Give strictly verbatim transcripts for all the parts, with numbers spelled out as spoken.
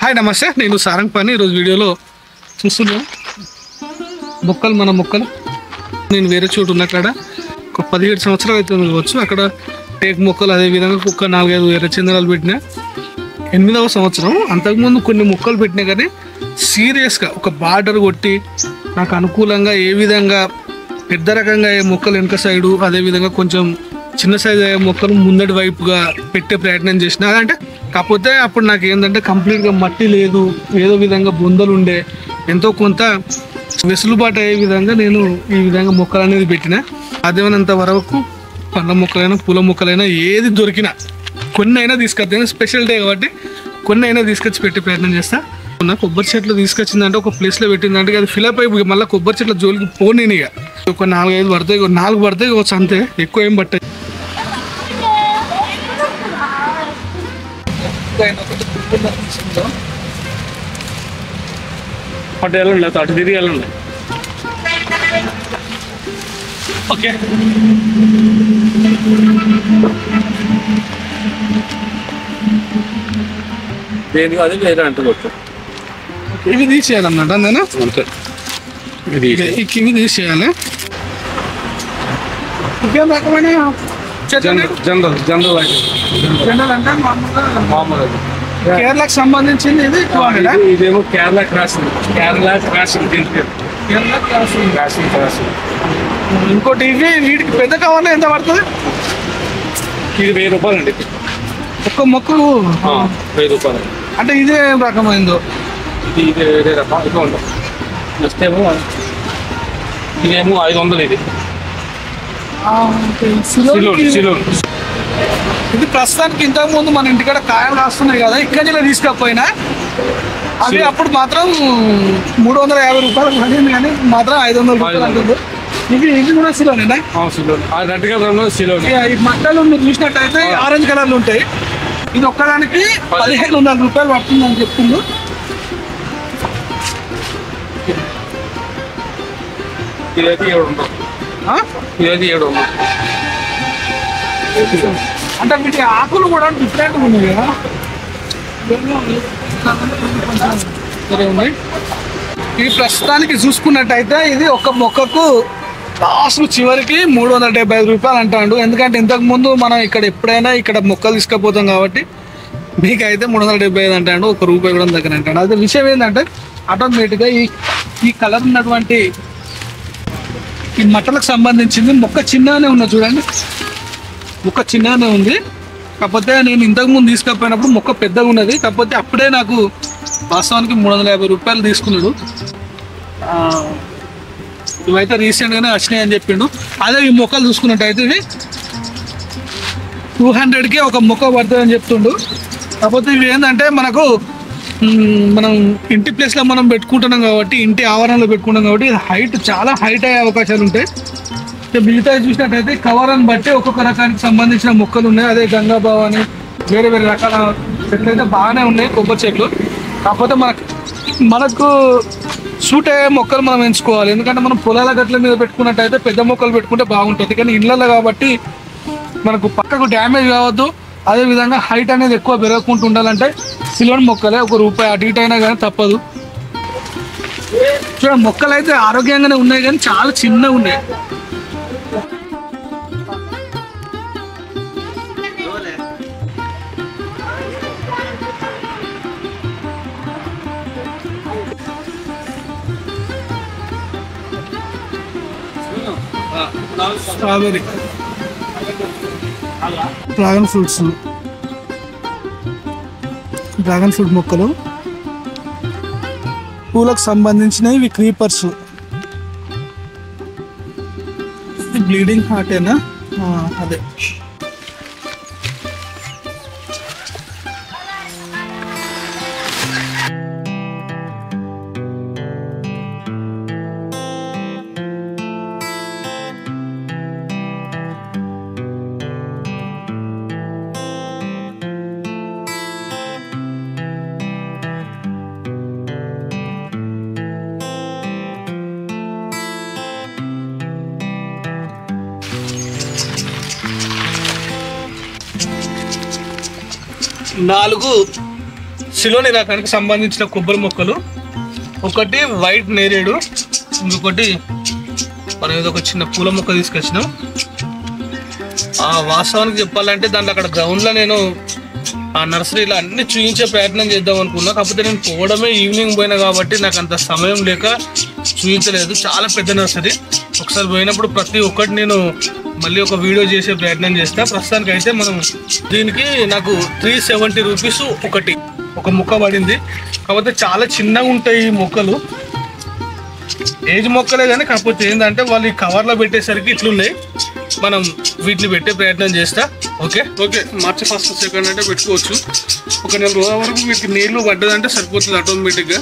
Hi నమస్తే, నేను సారంగ్ పని. ఈరోజు వీడియోలో చూస్తున్నాను మొక్కలు, మన మొక్కలు. నేను వేరే చోటు ఉన్న అక్కడ ఒక పదిహేడు సంవత్సరాలు అయితే ఉండవచ్చు. అక్కడ టేక్ మొక్కలు, అదేవిధంగా కుక్క నాలుగైదు వేరే చందనాలు పెట్టినా. ఎనిమిదవ సంవత్సరం అంతకుముందు కొన్ని మొక్కలు పెట్టినా కానీ సీరియస్గా ఒక బార్డర్ కొట్టి నాకు అనుకూలంగా ఏ విధంగా పెద్ద రకంగా అయ్యే మొక్కలు వెనక సైడు, అదేవిధంగా కొంచెం చిన్న సైజు అయ్యే మొక్కలు ముందటి వైపుగా పెట్టే ప్రయత్నం చేసిన. అదంటే కాకపోతే అప్పుడు నాకు ఏంటంటే కంప్లీట్గా మట్టి లేదు, ఏదో విధంగా బొందలు ఉండే, ఎంతో కొంత వెసులుబాటు అయ్యే విధంగా నేను ఈ విధంగా మొక్కలు అనేది పెట్టిన. అదేమైనంత వరకు పండ్ల మొక్కలైనా పూల మొక్కలైనా ఏది దొరికినా కొన్ని అయినా తీసుకొస్తాను. స్పెషల్ డే కాబట్టి కొన్ని అయినా తీసుకొచ్చి పెట్టే ప్రయత్నం చేస్తా. కొబ్బరి చెట్లు తీసుకొచ్చిందంటే ఒక ప్లేస్లో పెట్టిందంటే అది ఫిలప్ అయిపోయి మళ్ళీ కొబ్బరి చెట్ల జోలికి పోనీ ఇక ఒక నాలుగైదు పడతాయి, నాలుగు పడతాయి కావచ్చు అంతే, ఎక్కువ ఏం పట్టాయి. అటు వెళ్ళండి, అటు తిరిగి వెళ్ళండి. ఓకే, దేని అది వేరే అంటుకోవచ్చు. ఇవి తీసేయాలన్నమాట నేను ఇవి తీసేయాలి. ఇంకేం రకమైన జనరల్ జనరల్ జనరల్ అంటే మామూలుగా మామూలు కేరళకు సంబంధించింది. ఇది టూ హండ్రెడ్. ఇదేమో కేరళ క్రాసింగ్, కేరళ క్రాసింగ్ దీనికి కేరళ క్రాసింగ్ క్రాసింగ్ క్రాసింగ్. ఇంకోటి ఇవి వీటికి పెద్ద కావాలి ఎంత పడుతుంది? ఇది వెయ్యి రూపాయలు అండి. ఒక్క మొక్కకు వెయ్యి రూపాయలు. అంటే ఇదే రకమైందో ఇది ఇది వేరే రకం ఇట్లా ఉండవు. నెక్స్ట్ ఏమో ఇదేమో ఐదు వందలు. ఇది సిలోన్ సిలోన్. ఇది ప్రస్తుతానికి ఇంతకు ముందు మన ఇంటికాడ కాయలు రాస్తున్నాయి కదా, ఇక్కడి నుంచి తీసుకపోయినా అవి అప్పుడు మాత్రం మూడు వందల యాభై రూపాయలు పడింది, కానీ మాత్రం ఐదు వందల రూపాయలు అంటుంది. ఇవి ఇవి కూడా సిలోనేనా? సిలోన్. Red colour Ceylon. ఈ మట్టలు మీరు చూసినట్టయితే ఆరెంజ్ కలర్లు ఉంటాయి. ఇది ఒక్కదానికి పదిహేను వందల రూపాయలు పడుతుంది అని చెప్తుంది. ఇదైతే ఏడు వందలు. ఇదైతే ఏడు వందలు. అంటే వీటి ఆకులు కూడా డిఫరెంట్గా ఉన్నాయి కదా, సరే ఉన్నాయి. ఇది ప్రస్తుతానికి చూసుకున్నట్టయితే ఇది ఒక మొక్కకు లాస్ట్ చివరికి మూడు వందల డెబ్బై ఐదు రూపాయలు అంటాడు. ఎందుకంటే ఇంతకు ముందు మనం ఇక్కడ ఎప్పుడైనా ఇక్కడ మొక్కలు తీసుకుపోతాం కాబట్టి మీకైతే మూడు వందల డెబ్బై ఐదు అంటాడు, ఒక రూపాయి కూడా దగ్గర అంటాడు. అదే విషయం ఏంటంటే ఆటోమేటిక్గా ఈ ఈ కలర్ ఉన్నటువంటి ఈ మట్టలకు సంబంధించింది మొక్క చిన్నగానే ఉన్నది చూడండి, మొక్క చిన్నగానే ఉంది. కాకపోతే నేను ఇంతకుముందు తీసుకపోయినప్పుడు మొక్క పెద్దగా ఉన్నది. కాకపోతే అప్పుడే నాకు వాస్తవానికి మూడు వందల యాభై రూపాయలు తీసుకున్నాడు. ఇవైతే రీసెంట్గానే వచ్చినాయి అని చెప్పిండు. అదే ఈ మొక్కలు చూసుకున్నట్టయితే ఇవి టూ హండ్రెడ్కి ఒక మొక్క పడుతుంది అని చెప్తుండు. కాకపోతే ఇవి ఏంటంటే మనకు మనం ఇంటి ప్లేస్లో మనం పెట్టుకుంటున్నాం కాబట్టి, ఇంటి ఆవరణలో పెట్టుకుంటాం కాబట్టి హైట్ చాలా హైట్ అయ్యే అవకాశాలు ఉంటాయి. మిగతా చూసినట్టయితే కవర్ బట్టి ఒక్కొక్క రకానికి సంబంధించిన మొక్కలు ఉన్నాయి. అదే గంగాబావ అని వేరే వేరే రకాల చెట్లు అయితే బాగానే ఉన్నాయి, కొబ్బరి చెట్లు. కాకపోతే మనకు మనకు సూట్ అయ్యే మొక్కలు మనం ఎంచుకోవాలి. ఎందుకంటే మనం పొలాల గట్ల మీద పెట్టుకున్నట్టయితే పెద్ద మొక్కలు పెట్టుకుంటే బాగుంటుంది. కానీ ఇళ్ళల్లో కాబట్టి మనకు పక్కకు డ్యామేజ్ కావద్దు, అదేవిధంగా హైట్ అనేది ఎక్కువ పెరగకుండా ఉండాలంటే సిలోన్ మొక్కలే ఒక రూపాయి అటు ఇటు అయినా కానీ తప్పదు. చూడండి మొక్కలు అయితే ఆరోగ్యంగానే ఉన్నాయి కానీ చాలా చిన్నగా ఉన్నాయి. Strawberry, dragon fruits, dragon fruit మొక్కలు, పూలకు సంబంధించినవి. ఇవి క్రీపర్స్. బ్లీడింగ్ హార్టేనా? అదే. నాలుగు సిలోని రకానికి సంబంధించిన కొబ్బరి మొక్కలు, ఒకటి వైట్ నేరేడు, ఇంకొకటి మనం ఏదో ఒక చిన్న పూల మొక్క తీసుకొచ్చినాం. ఆ వాస్తవానికి చెప్పాలంటే దాంట్లో అక్కడ గ్రౌండ్లో నేను ఆ నర్సరీలో అన్ని చూపించే ప్రయత్నం చేద్దాం అనుకున్నా. కాకపోతే నేను పోవడమే ఈవినింగ్ పోయినా కాబట్టి నాకు అంత సమయం లేక చూపించలేదు. చాలా పెద్ద నర్సరీ, ఒకసారి పోయినప్పుడు ప్రతి ఒక్కటి నేను మళ్ళీ ఒక వీడియో చేసే ప్రయత్నం చేస్తా. ప్రస్తుతానికి అయితే మనం దీనికి నాకు త్రీ సెవెంటీ రూపీస్ ఒకటి ఒక మొక్క పడింది. కాకపోతే చాలా చిన్నగా ఉంటాయి ఈ మొక్కలు, ఏజ్ మొక్కలే కానీ కాకపోతే ఏంటంటే వాళ్ళు ఈ కవర్లో పెట్టేసరికి ఇట్లున్నాయి. మనం వీటిని పెట్టే ప్రయత్నం చేస్తా. ఓకే ఓకే మార్చి ఫస్ట్ సెకండ్ అంటే పెట్టుకోవచ్చు. ఒక నెల రోజుల వరకు వీటికి నీళ్లు పడ్డదంటే సరిపోతుంది ఆటోమేటిక్గా.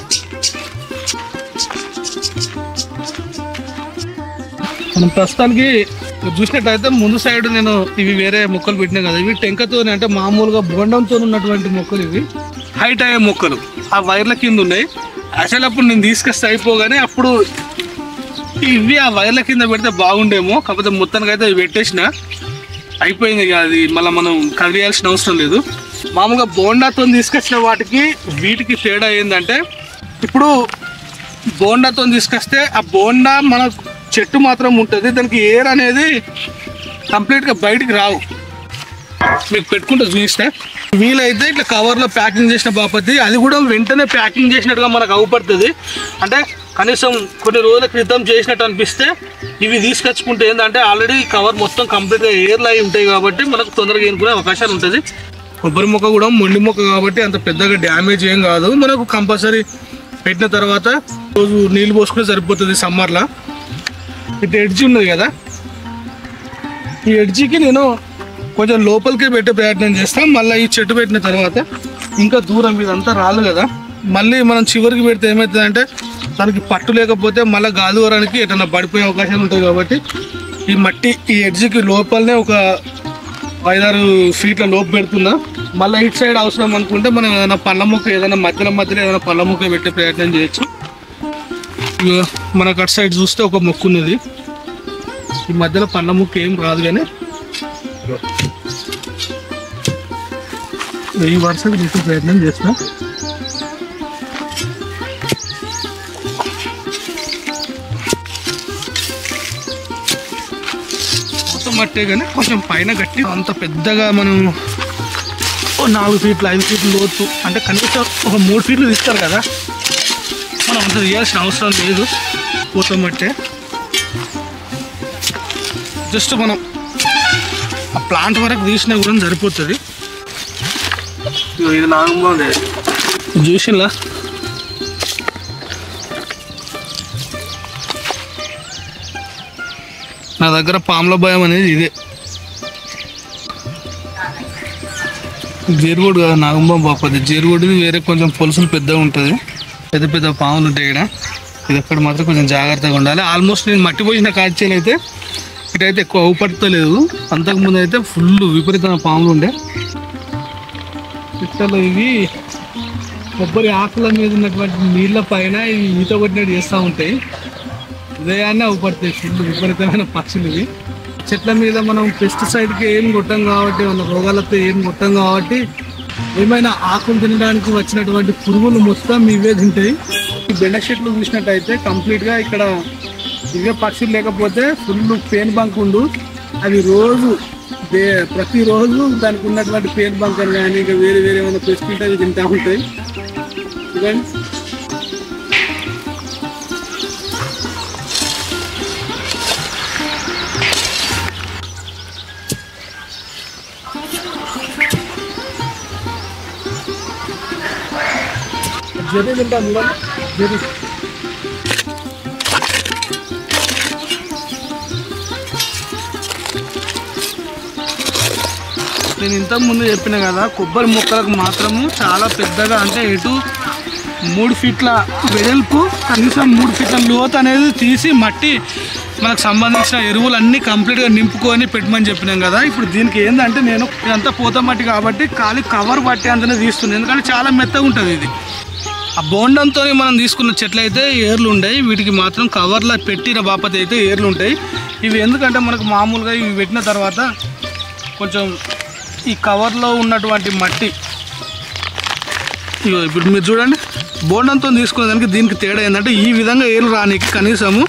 మనం ప్రస్తుతానికి చూసినట్టయితే ముందు సైడ్ నేను ఇవి వేరే మొక్కలు పెట్టినా కదా, ఇవి టెంకతో అంటే మామూలుగా బొండంతో ఉన్నటువంటి మొక్కలు, ఇవి హైట్ అయ్యే మొక్కలు ఆ వైర్ల కింద ఉన్నాయి. అసలు అప్పుడు నేను తీసుకొస్తే అయిపోగానే అప్పుడు ఇవి ఆ వైర్ల కింద పెడితే బాగుండేమో. కాకపోతే మొత్తానికి అయితే అవి పెట్టేసిన అయిపోయింది ఇక, అది మళ్ళీ మనం కదిలియాల్సిన అవసరం లేదు. మామూలుగా బోండాతో తీసుకొచ్చిన వాటికి వీటికి తేడా ఏంటంటే, ఇప్పుడు బోండాతో తీసుకొస్తే ఆ బోండా మన చెట్టు మాత్రం ఉంటుంది, దానికి ఎయిర్ అనేది కంప్లీట్గా బయటికి రావు. మీకు పెట్టుకుంటే చూపిస్తే వీలైతే ఇట్లా కవర్లో ప్యాకింగ్ చేసిన బాపతి, అది కూడా వెంటనే ప్యాకింగ్ చేసినట్టుగా మనకు అవుపడుతుంది. అంటే కనీసం కొన్ని రోజుల క్రితం చేసినట్టు అనిపిస్తే ఇవి తీసుకొచ్చుకుంటే ఏంటంటే ఆల్రెడీ కవర్ మొత్తం కంప్లీట్గా ఎయిర్లు అయి ఉంటాయి కాబట్టి మనకు తొందరగా ఎన్నుకునే అవకాశాలు ఉంటుంది. కొబ్బరి మొక్క కూడా మొండి మొక్క కాబట్టి అంత పెద్దగా డ్యామేజ్ ఏం కాదు. మనకు కంపల్సరీ పెట్టిన తర్వాత రోజు నీళ్ళు పోసుకుంటే సరిపోతుంది. సమ్మర్లో ఇటు ఎడ్జి ఉన్నది కదా, ఈ ఎడ్జికి నేను కొంచెం లోపలికే పెట్టే ప్రయత్నం చేస్తాం. మళ్ళీ ఈ చెట్టు పెట్టిన తర్వాత ఇంకా దూరం ఇదంతా రాదు కదా, మళ్ళీ మనం చివరికి పెడితే ఏమవుతుందంటే దానికి పట్టు లేకపోతే మళ్ళీ గాలివరానికి ఎటన్నా పడిపోయే అవకాశాలు ఉంటాయి. కాబట్టి ఈ మట్టి ఈ ఎడ్జికి లోపలనే ఒక ఐదారు ఫీట్ల లోపు పెడుతున్నా. మళ్ళీ ఇటు సైడ్ అవసరం అనుకుంటే మనం ఏదైనా పళ్ళ మొక్క ఏదైనా మధ్యలో మధ్యలో ఏదైనా పళ్ళ మొక్క పెట్టే ప్రయత్నం చేయొచ్చు. మనకు అటు సైడ్ చూస్తే ఒక మొక్క ఉన్నది, ఈ మధ్యలో పళ్ళ మొక్క ఏం రాదు కానీ ఈ వరుసకు పెట్టే ప్రయత్నం చేస్తాం. మొత్తం మట్టే కానీ కొంచెం పైన గట్టి, అంత పెద్దగా మనం ఓ నాలుగు ఫీట్లు ఐదు ఫీట్లు లోతు అంటే కనీసం ఒక మూడు ఫీట్లు తీస్తారు కదా, మనం అంత తీయాల్సిన అవసరం లేదు. పూత మట్టే జస్ట్ మనం ఆ ప్లాంట్ వరకు తీసినా కూడా సరిపోతుంది. ఇది నాగంబాగుంది చూసిలా, నా దగ్గర పాముల భయం అనేది ఇదే. జేరుగోడు కాదు నాగంబాబు బాపది, జేరుగోడిది వేరే కొంచెం పొలుసులు పెద్దగా ఉంటుంది, పెద్ద పెద్ద పాములు ఉంటాయి ఇక్కడ. ఇది ఎక్కడ మాత్రం కొంచెం జాగ్రత్తగా ఉండాలి. ఆల్మోస్ట్ నేను మట్టి పోసిన కాల్చేలు అయితే ఇటైతే ఎక్కువ అవుపడతలేదు, అంతకుముందు అయితే ఫుల్ విపరీతమైన పాములు ఉండే. ఇట్లా ఇవి కొబ్బరి ఆకుల మీద ఉన్నటువంటి నీళ్ళ పైన ఇవి ఈత కొట్టినట్టు చేస్తూ ఉంటాయి, ఉదయాన్నే అవుపడతాయి ఫుల్ విపరీతమైన పక్షులు ఇవి. చెట్ల మీద మనం పెస్టిసైడ్కి ఏం కొట్టాం కాబట్టి, మన రోగాలతో ఏం కొట్టాం కాబట్టి ఏమైనా ఆకులు తినడానికి వచ్చినటువంటి పురుగులు మొత్తం ఇవే తింటాయి. ఈ బెండ చెట్లు చూసినట్టయితే కంప్లీట్గా ఇక్కడ ఇవే పక్షులు లేకపోతే ఫుల్ పేను బంక్ ఉండు, అవి రోజు ప్రతిరోజు దానికి ఉన్నటువంటి పేను బంకర్ కానీ ఇంకా వేరే వేరే ఏమైనా పెస్టిసైడ్ అవి తింటూ ఉంటాయి. చూడండి జరీ తింటాం చూడండి జరీ. నేను ఇంతకు ముందు చెప్పిన కదా, కొబ్బరి మొక్కలకు మాత్రము చాలా పెద్దగా అంటే ఎటు మూడు ఫీట్ల వెడల్పు కనీసం మూడు ఫీట్ల లోతు అనేది తీసి మట్టి మనకు సంబంధించిన ఎరువులు అన్నీ కంప్లీట్గా నింపుకొని పెట్టమని చెప్పినాం కదా. ఇప్పుడు దీనికి ఏంటంటే నేను ఇదంతా పూత మట్టి కాబట్టి ఖాళీ కవర్ పట్టి అంతనే తీస్తున్నాను, ఎందుకంటే చాలా మెత్తగా ఉంటుంది ఇది. ఆ బోండంతో మనం తీసుకున్న చెట్లు అయితే ఏర్లు ఉంటాయి, వీటికి మాత్రం కవర్లో పెట్టిన బాపతి అయితే ఏర్లు ఉంటాయి. ఇవి ఎందుకంటే మనకు మామూలుగా ఇవి పెట్టిన తర్వాత కొంచెం ఈ కవర్లో ఉన్నటువంటి మట్టి ఇగో ఇప్పుడు మీరు చూడండి, బోండంతో తీసుకునే దానికి దీనికి తేడా ఏంటంటే ఈ విధంగా ఏలు రానికి కనీసము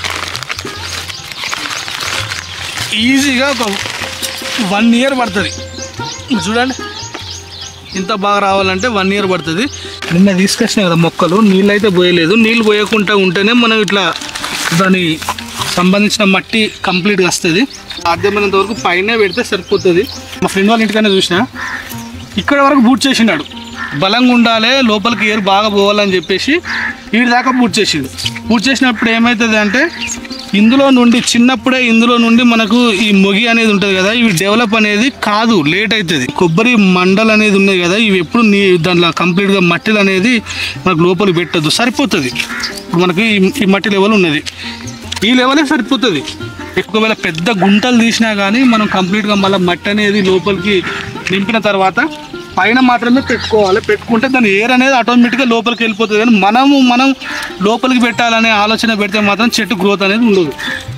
ఈజీగా ఒక వన్ ఇయర్ పడుతుంది. చూడండి ఇంత బాగా రావాలంటే వన్ ఇయర్ పడుతుంది. నిన్న తీసుకొచ్చినాయి కదా మొక్కలు, నీళ్ళు అయితే పోయలేదు. నీళ్ళు పోయకుండా ఉంటేనే మనం ఇట్లా దాని సంబంధించిన మట్టి కంప్లీట్గా వస్తుంది. సాధ్యమైనంత వరకు పైన పెడితే సరిపోతుంది. మా ఫ్రెండ్ వాళ్ళ ఇంటికైనా చూసిన ఇక్కడ వరకు బూట్ చేసినాడు, బలంగా ఉండాలి లోపలికి ఏరు బాగా పోవాలని చెప్పేసి వీడి దాకా బూట్ చేసిండు. బూట్ చేసినప్పుడు ఏమవుతుంది అంటే ఇందులో నుండి చిన్నప్పుడే ఇందులో నుండి మనకు ఈ మొగి అనేది ఉంటుంది కదా, ఇవి డెవలప్ అనేది కాదు, లేట్ అవుతుంది. కొబ్బరి మండలు అనేది ఉన్నాయి కదా, ఇవి ఎప్పుడు నీ దాంట్లో కంప్లీట్గా మట్టిలు అనేది మనకు లోపలికి పెట్టద్దు, సరిపోతుంది. ఇప్పుడు మనకి ఈ మట్టి లెవెల్ ఉన్నది, ఈ లెవెలే సరిపోతుంది. ఎక్కువవేళ పెద్ద గుంటలు తీసినా కానీ మనం కంప్లీట్గా మళ్ళీ మట్టి అనేది లోపలికి నింపిన తర్వాత పైన మాత్రమే పెట్టుకోవాలి. పెట్టుకుంటే దాని ఎయిర్ అనేది ఆటోమేటిక్గా లోపలికి వెళ్ళిపోతుంది. కానీ మనము మనం లోపలికి పెట్టాలనే ఆలోచన పెడితే మాత్రం చెట్టు గ్రోత్ అనేది ఉండదు.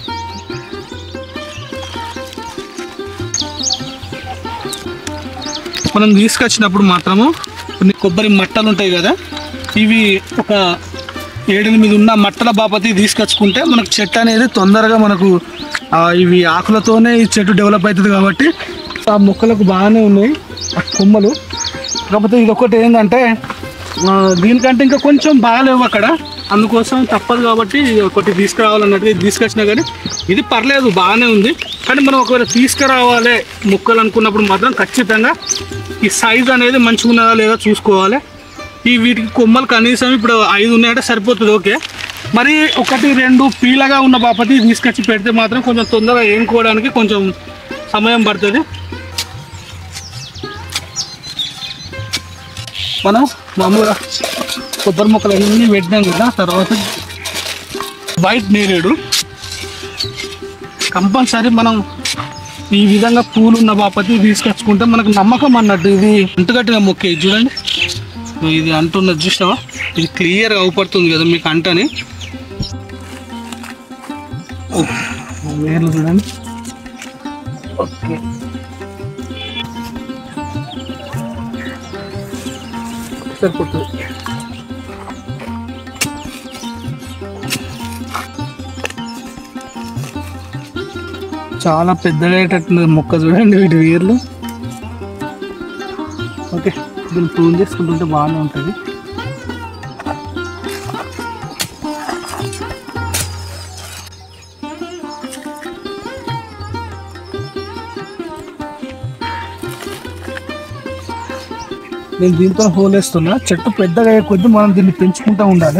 మనం తీసుకొచ్చినప్పుడు మాత్రము కొన్ని కొబ్బరి మట్టలు ఉంటాయి కదా, ఇవి ఒక ఏడెనిమిది ఉన్న మట్టల బాపతి తీసుకొచ్చుకుంటే మనకు చెట్టు అనేది తొందరగా మనకు ఇవి ఆకులతోనే ఈ చెట్టు డెవలప్ అవుతుంది. కాబట్టి ఆ మొక్కలకు బాగానే ఉన్నాయి ఆ కొమ్మలు. కాకపోతే ఇది ఒకటి ఏంటంటే దీనికంటే ఇంకా కొంచెం బాగాలేవు అక్కడ, అందుకోసం తప్పదు కాబట్టి ఒకటి తీసుకురావాలన్నట్టు ఇది తీసుకొచ్చినా కానీ ఇది పర్లేదు బాగానే ఉంది. కానీ మనం ఒకవేళ తీసుకురావాలి మొక్కలు అనుకున్నప్పుడు మాత్రం ఖచ్చితంగా ఈ సైజ్ అనేది మంచిగా ఉన్నదా లేదా చూసుకోవాలి. ఈ వీటికి కొమ్మలు కనీసం ఇప్పుడు ఐదు ఉన్నాయంటే సరిపోతుంది, ఓకే. మరి ఒకటి రెండు పీలగా ఉన్న బాపతి తీసుకొచ్చి పెడితే మాత్రం కొంచెం తొందరగా ఏనుకోవడానికి కొంచెం సమయం పడుతుంది. మనం మామూలుగా కొబ్బరి మొక్కలు అన్నీ పెట్టినాం కదా, తర్వాత వైట్ నేరేడు కంపల్సరీ మనం ఈ విధంగా పూలు ఉన్న బాపతి తీసుకొచ్చుకుంటే మనకు నమ్మకం అన్నట్టు. ఇది అంటుకట్టిన మొక్క ఇది చూడండి, ఇది అంటున్నది చూసినావా, ఇది క్లియర్గా అవుపడుతుంది కదా మీకు అంటని. వేర్లు చూడండి, ఓకే. సరిపోతుంది. చాలా పెద్దగా అయ్యేటట్టున్నది మొక్క చూడండి వీటి వేర్లు. ఓకే, దీన్ని ప్రూన్ చేసుకుంటుంటే బాగానే ఉంటుంది. నేను దీంతో హోల్ వేస్తున్నా. చెట్టు పెద్దగా అయ్యే కొద్దీ మనం దీన్ని పెంచుకుంటూ ఉండాలి.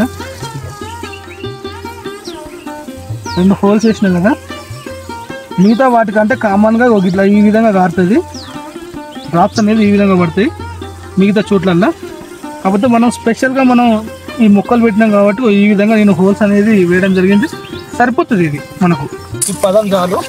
రెండు హోల్స్ వేసినాం కదా, మిగతా వాటికంటే కామన్గా ఒక ఇట్లా ఈ విధంగా కారుతుంది, డ్రాప్స్ అనేది ఈ విధంగా పడతాయి మిగతా చోట్లల్లో. కాకపోతే మనం స్పెషల్గా మనం ఈ మొక్కలు పెట్టినాం కాబట్టి ఈ విధంగా నేను హోల్స్ అనేది వేయడం జరిగింది. సరిపోతుంది ఇది మనకు, ఈ పదం చాలు.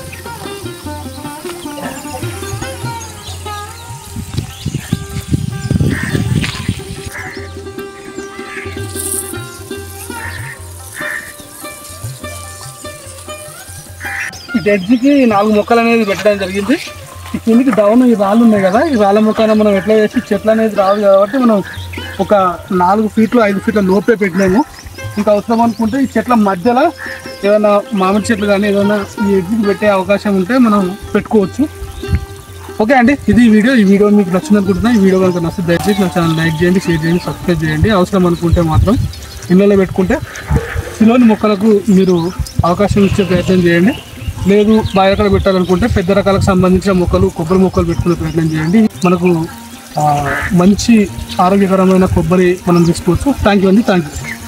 ఎడ్జ్కి నాలుగు మొక్కలు అనేది పెట్టడం జరిగింది. ఈ కిందికి డౌన్ ఈ రాళ్ళు ఉన్నాయి కదా, ఈ రాళ్ళ మొక్కలు మనం ఎట్లా చేసి చెట్లు అనేది రాదు కాబట్టి మనం ఒక నాలుగు ఫీట్లు ఐదు ఫీట్ల లోపే పెట్టినాము. ఇంకా అవసరం అనుకుంటే ఈ చెట్ల మధ్యలో ఏదైనా మామిడి చెట్లు కానీ ఏదైనా ఈ ఎడ్జ్కి పెట్టే అవకాశం ఉంటే మనం పెట్టుకోవచ్చు. ఓకే అండి, ఇది ఈ వీడియో. ఈ వీడియో మీకు నచ్చింది అనుకుంటున్నా. ఈ వీడియో కనుక నచ్చితే దయచేసి నా ఛానల్ లైక్ చేయండి, షేర్ చేయండి, సబ్స్క్రైబ్ చేయండి. అవసరం అనుకుంటే మాత్రం ఇళ్ళలో పెట్టుకుంటే సిలోని మొక్కలకు మీరు అవకాశం ఇచ్చే ప్రయత్నం చేయండి. లేదు బాగా ఎక్కడ పెట్టాలనుకుంటే పెద్ద రకాలకు సంబంధించిన మొక్కలు కొబ్బరి మొక్కలు పెట్టుకునే ప్రయత్నం చేయండి. మనకు మంచి ఆరోగ్యకరమైన కొబ్బరి మనం తీసుకోవచ్చు. థ్యాంక్ యూ అండి, థ్యాంక్ యూ.